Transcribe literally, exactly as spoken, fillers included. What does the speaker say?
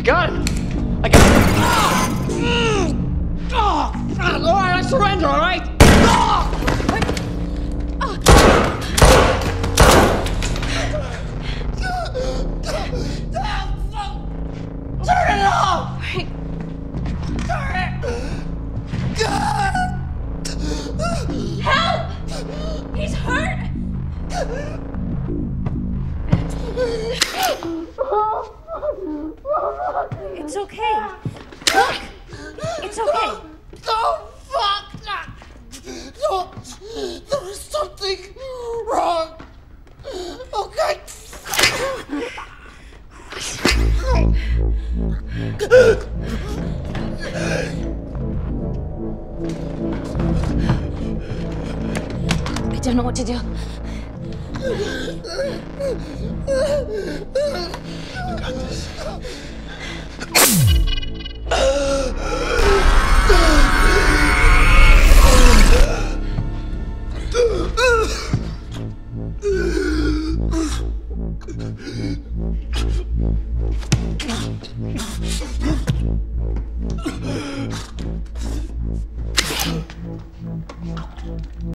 I got him! I got him! Oh! Oh! All right, I surrender, all right? Oh! Turn it off! Right. Turn it! Help! He's hurt! It's okay. Look! It's okay. Oh, fuck! No! There is something wrong! Okay! I don't know what to do. I got this.